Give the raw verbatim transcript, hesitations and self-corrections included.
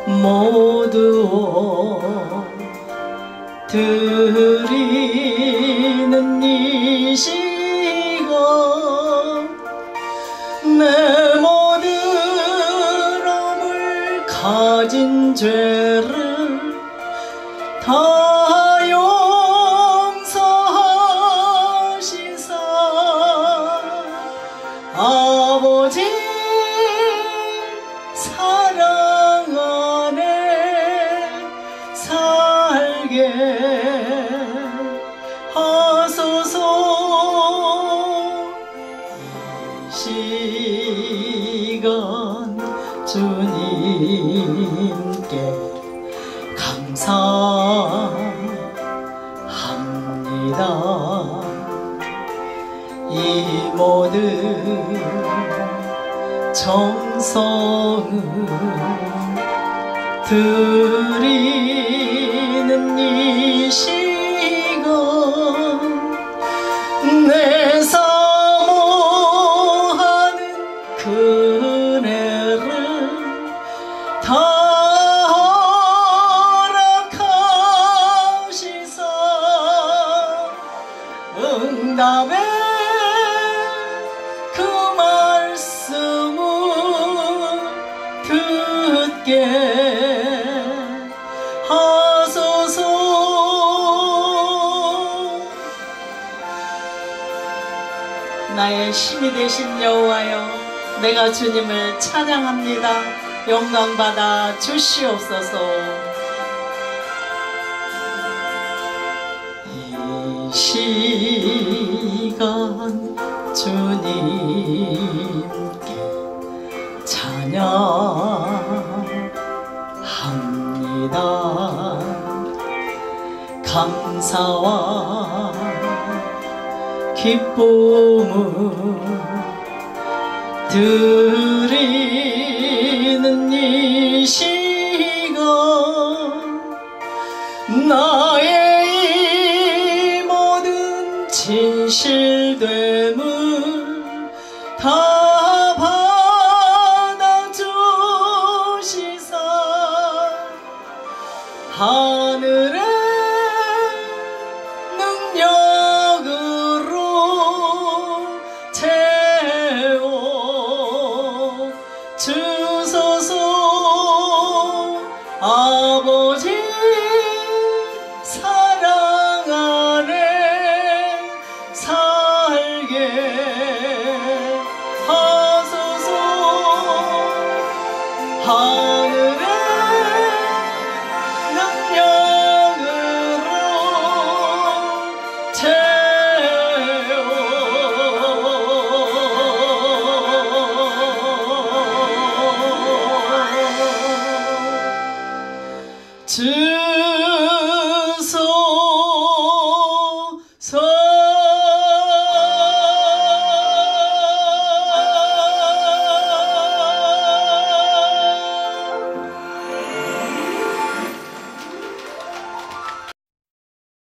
모두 드리는 이 시간 내 모든 몸을 가진 죄를 다 용서하시사 아버지 사랑 안에 살게 하소서. 이 시간 주님께 감사합니다. 이 모든 정성을 드리는 이 시간 내 사모하는 그네를 다 허락하시사 응답의 그 말씀을 듣게 하소서. 나의 힘이 되신 여호와여, 내가 주님을 찬양합니다. 영광받아 주시옵소서. 이 시간 주님께 찬양합니다. 감사와 기쁨을 드리는 이 시간 나의 이 모든 진실됨을 다 받아주시사 하늘의 능력으로 채워 주소서. 아버지 사랑 안에 살게 하소서. 하늘의 능력으로 채워 주